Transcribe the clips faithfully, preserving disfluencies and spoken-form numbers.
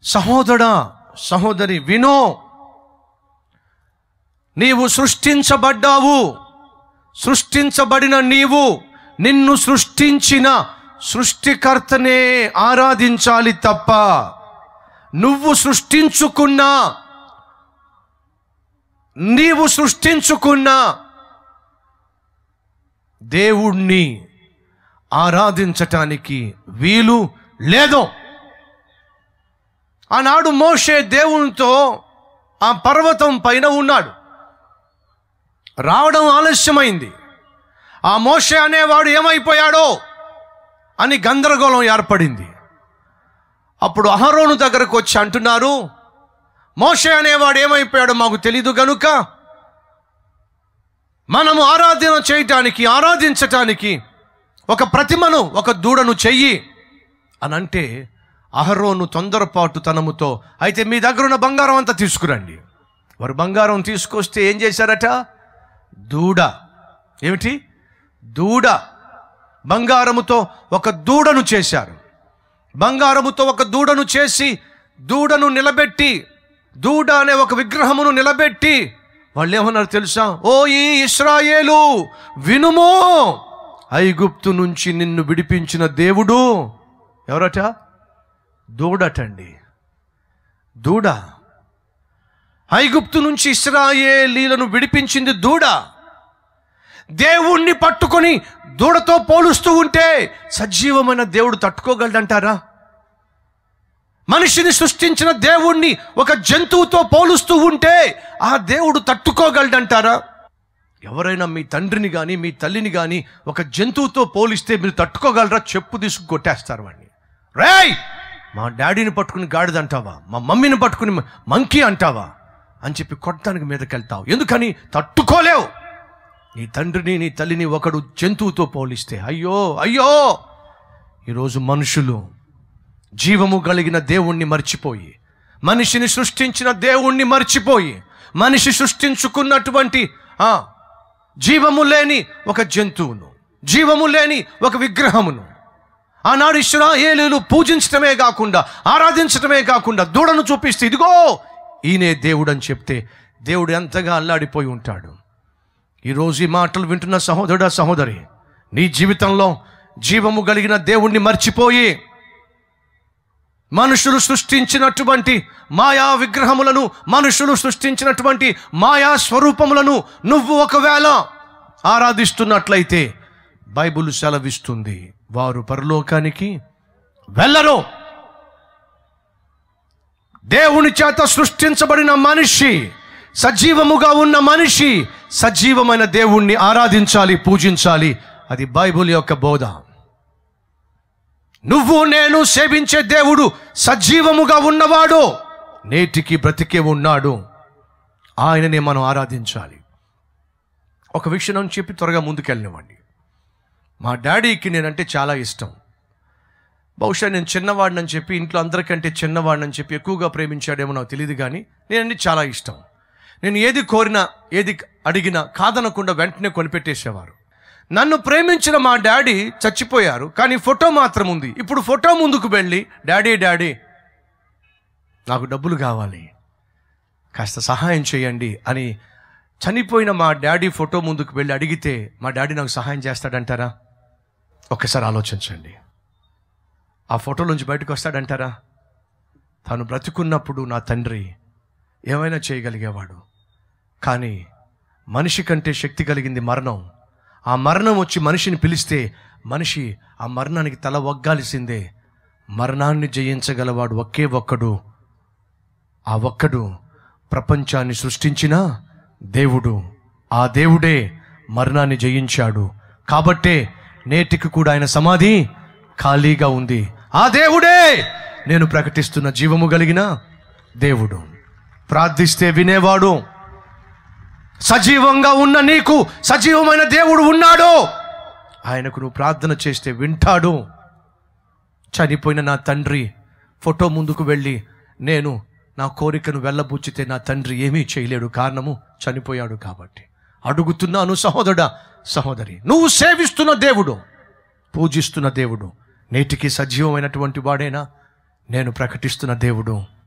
సహోదరా సహోదరి వినో, నీవు సృష్టించబడ్డావు. సృష్టించబడిన నీవు నిన్ను సృష్టించిన సృష్టికర్తనే ఆరాధించాలి తప్ప నువ్వు సృష్టించుకున్న నీవు సృష్టించుకున్న దేవుణ్ణి ఆరాధించటానికి వీలు లేదు. ఆనాడు మోషే దేవునితో ఆ పర్వతం పైన ఉన్నాడు. రావడం ఆలస్యమైంది. ఆ మోషే అనేవాడు ఏమైపోయాడో అని గందరగోళం ఏర్పడింది. అప్పుడు అహరోను దగ్గరకు వచ్చి అంటున్నారు, మోషే అనేవాడు ఏమైపోయాడో మాకు తెలీదు గనుక మనము ఆరాధన చేయటానికి ఆరాధించటానికి ఒక ప్రతిమను, ఒక దూడను చెయ్యి అని అంటే, అహరోను తొందరపాటు తనముతో, అయితే మీ దగ్గర ఉన్న బంగారం అంతా తీసుకురండి. వారు బంగారం తీసుకొస్తే ఏం చేశారట? దూడ. ఏమిటి? దూడ. బంగారముతో ఒక దూడను చేశారు. బంగారముతో ఒక దూడను చేసి దూడను నిలబెట్టి, దూడ అనే ఒక విగ్రహమును నిలబెట్టి వాళ్ళు ఏమన్నారు తెలుసా? ఓ ఈ ఇశ్రాయేలు వినుమో, ఐగుప్తు నుంచి నిన్ను విడిపించిన దేవుడు ఎవరట? దూడటండి. దూడ. ఐగుప్తు నుంచి ఇశ్రాయేలీలను విడిపించింది దూడ. దేవుణ్ణి పట్టుకొని దూడతో పోలుస్తూ ఉంటే సజీవమైన దేవుడు తట్టుకోగలడంటారా? మనిషిని సృష్టించిన దేవుణ్ణి ఒక జంతువుతో పోలుస్తూ ఉంటే ఆ దేవుడు తట్టుకోగలడంటారా? ఎవరైనా మీ తండ్రిని కానీ మీ తల్లిని కానీ ఒక జంతువుతో పోలిస్తే మీరు తట్టుకోగలరా? చెప్పు తీసుకు కొట్టేస్తారు వాడిని. రేయ్, మా డాడీని పట్టుకుని గాడిద అంటావా, మా మమ్మీని పట్టుకుని మంకీ అంటావా అని చెప్పి కొట్టడానికి మీదకి వెళ్తావు. ఎందుకని? తట్టుకోలేవు. నీ తండ్రిని నీ తల్లిని ఒకడు జంతువుతో పోలిస్తే అయ్యో అయ్యో. ఈరోజు మనుషులు జీవము కలిగిన దేవుణ్ణి మర్చిపోయి, మనిషిని సృష్టించిన దేవుణ్ణి మర్చిపోయి, మనిషి సృష్టించుకున్నటువంటి ఆ జీవము లేని ఒక జంతువును, జీవము లేని ఒక విగ్రహమును ఆనాడు ఇశ్రాయేలీయులు పూజించటమే కాకుండా, ఆరాధించటమే కాకుండా దూడను చూపిస్తే ఇదిగో ఈయనే దేవుడు అని చెప్తే దేవుడు ఎంతగా అల్లాడిపోయి ఉంటాడు. ఈరోజు ఈ మాటలు వింటున్న సహోదరుడా సహోదరి, నీ జీవితంలో జీవము కలిగిన దేవుణ్ణి మర్చిపోయి మనుషులు సృష్టించినటువంటి మాయా విగ్రహములను, మనుషులు సృష్టించినటువంటి మాయా స్వరూపములను నువ్వు ఒకవేళ ఆరాధిస్తున్నట్లయితే బైబిల్ సెలవిస్తుంది, వారు పరలోకానికి వెళ్ళరు. దేవుని చేత సృష్టించబడిన మనిషి, సజీవముగా ఉన్న మనిషి సజీవమైన దేవుణ్ణి ఆరాధించాలి, పూజించాలి. అది బైబిల్ యొక్క బోధ. నువ్వు నేను సేవించే దేవుడు సజీవముగా ఉన్నవాడు, నేటికి బ్రతికే ఉన్నాడు. ఆయననే మనం ఆరాధించాలి. ఒక విషయం చెప్పి త్వరగా ముందుకెళ్ళనివ్వండి. మా డాడీకి నేనంటే చాలా ఇష్టం. బహుశా నేను చిన్నవాడినని చెప్పి, ఇంట్లో అందరికంటే చిన్నవాడినని చెప్పి ఎక్కువగా ప్రేమించాడేమో నాకు తెలియదు, కానీ నేనంటే చాలా ఇష్టం. నేను ఏది కోరినా, ఏది అడిగినా కాదనకుండా వెంటనే కొనిపెట్టేసేవారు. నన్ను ప్రేమించిన మా డాడీ చచ్చిపోయారు, కానీ ఫోటో మాత్రం ఉంది. ఇప్పుడు ఫోటో ముందుకు వెళ్ళి, డాడీ డాడీ నాకు డబ్బులు కావాలి, కాస్త సహాయం చేయండి అని చనిపోయిన మా డాడీ ఫోటో ముందుకు వెళ్ళి అడిగితే మా డాడీ నాకు సహాయం చేస్తాడంటారా? ఒక్కసారి ఆలోచించండి. ఆ ఫోటోలోంచి బయటకు వస్తాడంటారా? తాను బ్రతుకున్నప్పుడు నా తండ్రి ఏమైనా చేయగలిగేవాడు, కానీ మనిషి కంటే శక్తి కలిగింది మరణం. ఆ మరణం వచ్చి మనిషిని పిలిస్తే మనిషి ఆ మరణానికి తల వగ్గాల్సిందే. మరణాన్ని జయించగలవాడు ఒకే ఒక్కడు. ఆ ఒక్కడు ప్రపంచాన్ని సృష్టించిన దేవుడు. ఆ దేవుడే మరణాన్ని జయించాడు. కాబట్టే నేటికి కూడా ఆయన సమాధి ఖాళీగా ఉంది. ఆ దేవుడే నేను ప్రకటిస్తున్న జీవము కలిగిన దేవుడు. ప్రార్థిస్తే వినేవాడు. సజీవంగా ఉన్న నీకు సజీవమైన దేవుడు ఉన్నాడు. ఆయనకు నువ్వు ప్రార్థన చేస్తే వింటాడు. చనిపోయిన నా తండ్రి ఫోటో ముందుకు వెళ్ళి నేను నా కోరికను వెళ్ళబుచ్చితే నా తండ్రి ఏమీ చేయలేడు, కారణము చనిపోయాడు కాబట్టి. అడుగుతున్నాను సహోదరుడా సహోదరి, నువ్వు సేవిస్తున్న దేవుడు, పూజిస్తున్న దేవుడు నేటికి సజీవమైనటువంటి వాడేనా? నేను ప్రకటిస్తున్న దేవుడు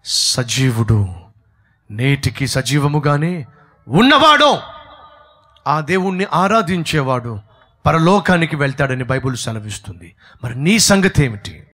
సజీవుడు, నేటికి సజీవముగానే ఉన్నవాడు, ఆ దేవుణ్ణి ఆరాధించేవాడు పరలోకానికి వెళ్తాడని బైబిల్ సెలవిస్తుంది. మరి నీ సంగతి ఏమిటి?